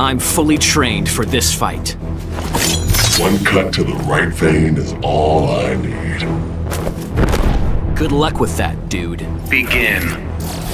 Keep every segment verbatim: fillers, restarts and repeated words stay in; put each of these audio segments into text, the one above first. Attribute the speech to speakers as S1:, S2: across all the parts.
S1: I'm fully trained for this fight.
S2: One cut to the right vein is all I need.
S1: Good luck with that, dude.
S3: Begin.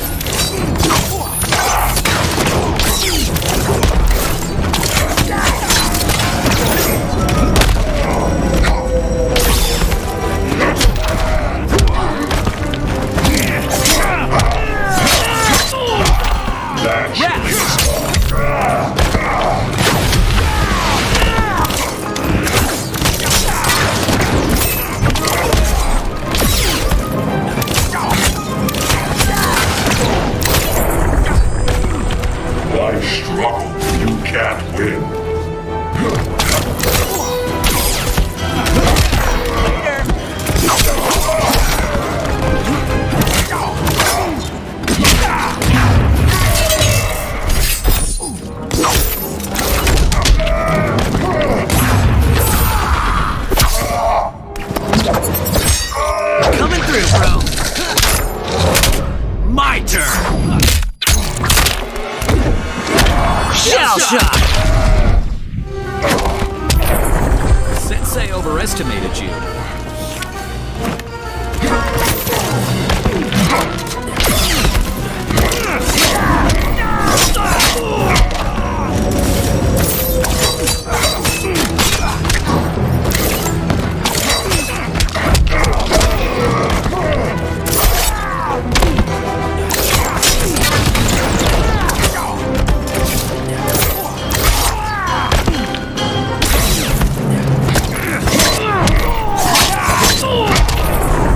S1: Sensei overestimated you.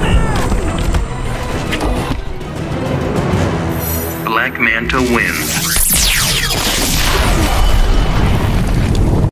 S3: Manta wins.